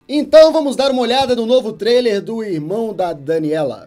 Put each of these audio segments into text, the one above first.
Então vamos dar uma olhada no novo trailer do irmão da Daniela.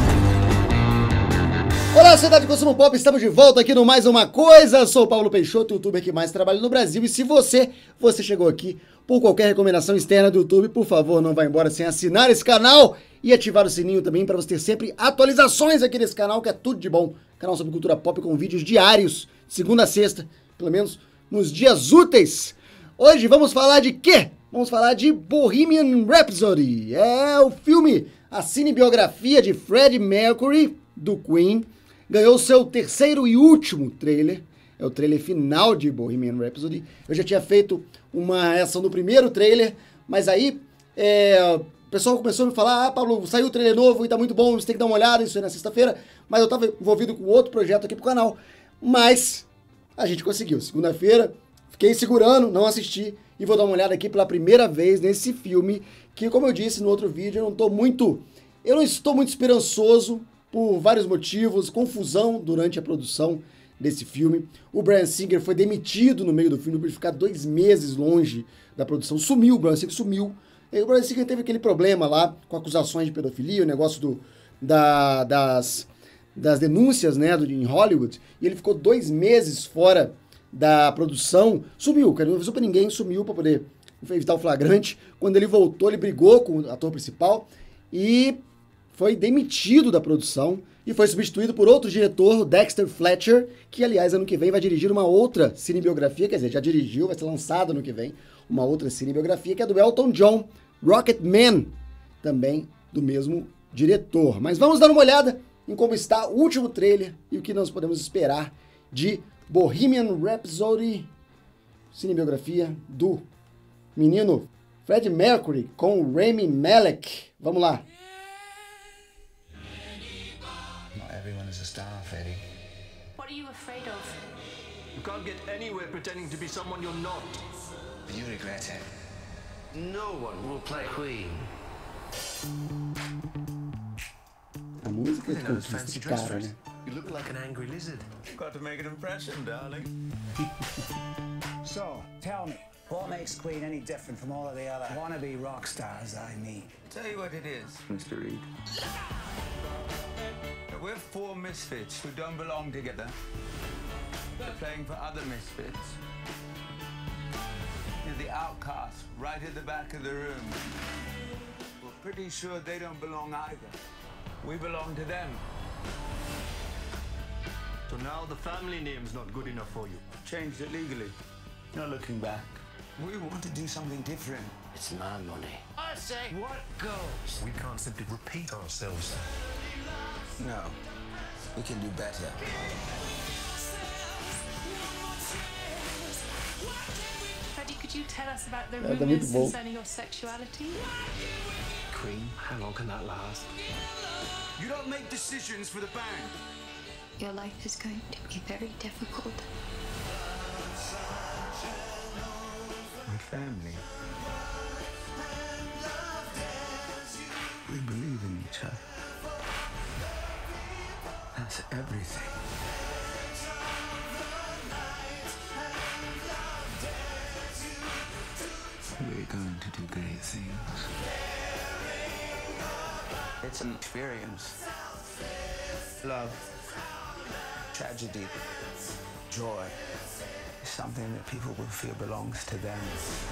Olá, sociedade de consumo pop, estamos de volta aqui no Mais Uma Coisa. Sou o Paulo Peixoto, youtuber que mais trabalha no Brasil. E se você chegou aqui por qualquer recomendação externa do YouTube, por favor, não vá embora sem assinar esse canal e ativar o sininho também para você ter sempre atualizações aqui nesse canal, que é tudo de bom. Canal sobre cultura pop com vídeos diários, segunda a sexta, pelo menos nos dias úteis. Hoje vamos falar de quê? Vamos falar de Bohemian Rhapsody. É o filme, a cinebiografia de Freddie Mercury, do Queen. Ganhou seu terceiro e último trailer. É o trailer final de Bohemian Rhapsody. Eu já tinha feito uma reação no primeiro trailer, mas aí o pessoal começou a me falar: Pablo, saiu o trailer novo e tá muito bom, você tem que dar uma olhada, isso aí na sexta-feira. Mas eu tava envolvido com outro projeto aqui pro canal. Mas a gente conseguiu. Segunda-feira, fiquei segurando, não assisti. E vou dar uma olhada aqui pela primeira vez nesse filme, que, como eu disse no outro vídeo, eu não estou muito esperançoso por vários motivos, confusão durante a produção desse filme. O Bryan Singer foi demitido no meio do filme por ficar 2 meses longe da produção. Sumiu, o Bryan Singer sumiu. E o Bryan Singer teve aquele problema lá com acusações de pedofilia, o negócio das denúncias, né, em Hollywood. E ele ficou 2 meses fora da produção. Sumiu, cara, não avisou pra ninguém, sumiu pra poder evitar o flagrante. Quando ele voltou, ele brigou com o ator principal e foi demitido da produção e foi substituído por outro diretor, o Dexter Fletcher, que, aliás, ano que vem vai dirigir uma outra cinebiografia, quer dizer, já dirigiu, vai ser lançado ano que vem, uma outra cinebiografia, que é do Elton John, Rocketman, também do mesmo diretor. Mas vamos dar uma olhada em como está o último trailer e o que nós podemos esperar de Bohemian Rhapsody, cinebiografia do menino Freddie Mercury com Rami Malek. Vamos lá. Everyone is a star, Freddie. What are you afraid of? You can't get anywhere pretending to be someone you're not. You regret it. No one will play Queen. A música é Those fancy dress cara, first. né? You look like an angry lizard. Got to make an impression, darling. So, tell me, what makes Queen any different from all of the other wannabe rock stars I meet? Tell you what it is, Mr. Reed. We're 4 misfits who don't belong together. They're playing for other misfits. You're the outcasts right at the back of the room. We're pretty sure they don't belong either. We belong to them. So now the family name's not good enough for you. Changed it legally. No looking back. We want to do something different. It's my money. I say, what goes? We can't simply repeat ourselves. No, we can do better. Freddie, could you tell us about the tá muito rumors bom. concerning your sexuality? Queen, how long can that last? You don't make decisions for the band. Your life is going to be very difficult. My family. We believe in each other. That's everything. We're going to do great things. It's an experience. Love, tragedy, joy is something that people will feel belongs to them.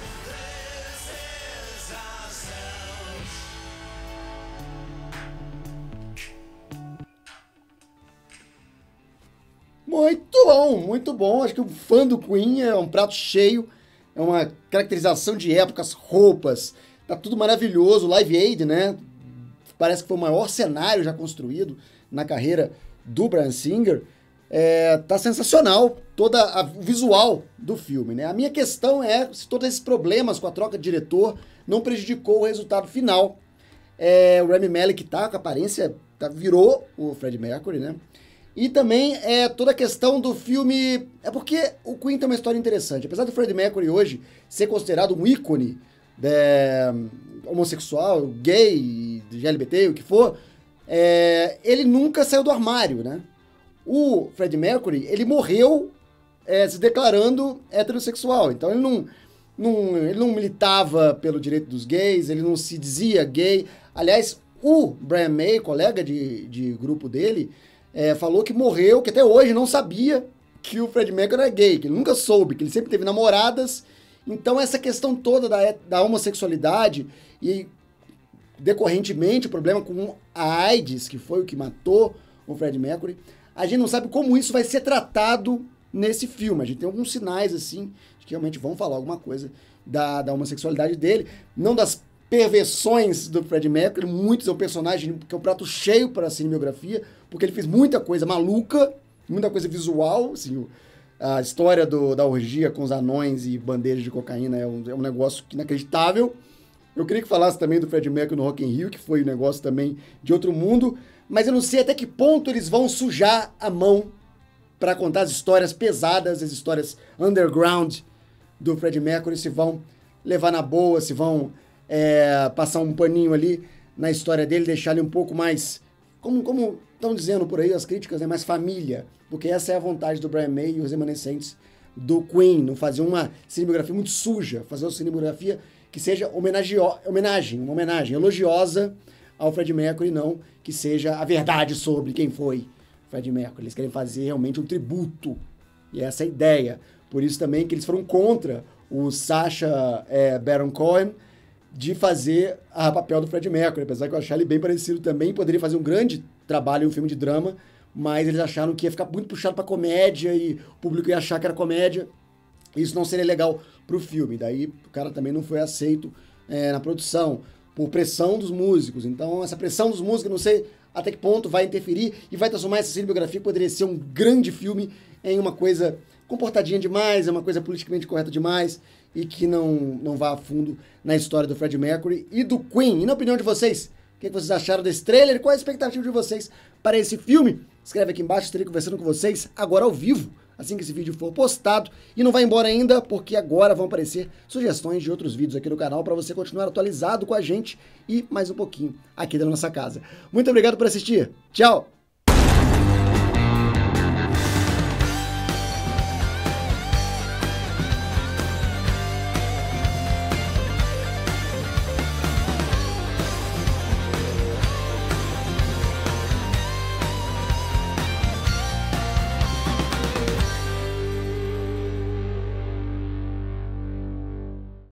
Muito bom, muito bom. Acho que o fã do Queen é um prato cheio, é uma caracterização de épocas, roupas, tá tudo maravilhoso. Live Aid, né? Parece que foi o maior cenário já construído na carreira do Bryan Singer. Tá sensacional todo o visual do filme, né? A minha questão é se todos esses problemas com a troca de diretor não prejudicou o resultado final. O Rami Malek tá com a aparência, virou o Freddie Mercury, né? E também toda a questão do filme... É porque o Queen tem uma história interessante. Apesar do Freddie Mercury hoje ser considerado um ícone homossexual, gay, LGBT, o que for, ele nunca saiu do armário, né? O Freddie Mercury, ele morreu se declarando heterossexual. Então ele ele não militava pelo direito dos gays, ele não se dizia gay. Aliás, o Brian May, colega de grupo dele, falou que morreu, que até hoje não sabia que o Freddie Mercury era gay, que ele nunca soube, que ele sempre teve namoradas. Então essa questão toda da homossexualidade e, decorrentemente, o problema com a AIDS, que foi o que matou o Freddie Mercury, a gente não sabe como isso vai ser tratado nesse filme. A gente tem alguns sinais, assim, de que realmente vão falar alguma coisa da homossexualidade dele, não das perversões do Freddie Mercury. Muitos é um personagem que é um prato cheio para a cinebiografia, porque ele fez muita coisa maluca, muita coisa visual, assim, a história da orgia com os anões e bandeiras de cocaína é um negócio inacreditável. Eu queria que falasse também do Freddie Mercury no Rock in Rio, que foi um negócio também de outro mundo, mas eu não sei até que ponto eles vão sujar a mão para contar as histórias pesadas, as histórias underground do Freddie Mercury, se vão levar na boa, se vão passar um paninho ali na história dele, deixar ele um pouco mais, como estão dizendo por aí as críticas, mais família, porque essa é a vontade do Brian May e os remanescentes do Queen, não fazer uma cinebiografia muito suja, fazer uma cinebiografia que seja uma homenagem elogiosa ao Freddie Mercury, não que seja a verdade sobre quem foi Freddie Mercury. Eles querem fazer realmente um tributo, e essa é a ideia. Por isso também que eles foram contra o Sacha Baron Cohen de fazer o papel do Freddie Mercury, apesar que eu achar ele bem parecido também, poderia fazer um grande trabalho em um filme de drama, mas eles acharam que ia ficar muito puxado pra comédia e o público ia achar que era comédia, isso não seria legal pro filme. Daí o cara também não foi aceito na produção, por pressão dos músicos. Então essa pressão dos músicos, não sei até que ponto vai interferir e vai transformar essa cinebiografia, que poderia ser um grande filme, em uma coisa comportadinha demais, é uma coisa politicamente correta demais e que não vá a fundo na história do Freddie Mercury e do Queen. E na opinião de vocês, o que vocês acharam desse trailer? Qual a expectativa de vocês para esse filme? Escreve aqui embaixo, estarei conversando com vocês agora ao vivo, assim que esse vídeo for postado. E não vai embora ainda, porque agora vão aparecer sugestões de outros vídeos aqui no canal para você continuar atualizado com a gente e mais um pouquinho aqui da nossa casa. Muito obrigado por assistir. Tchau!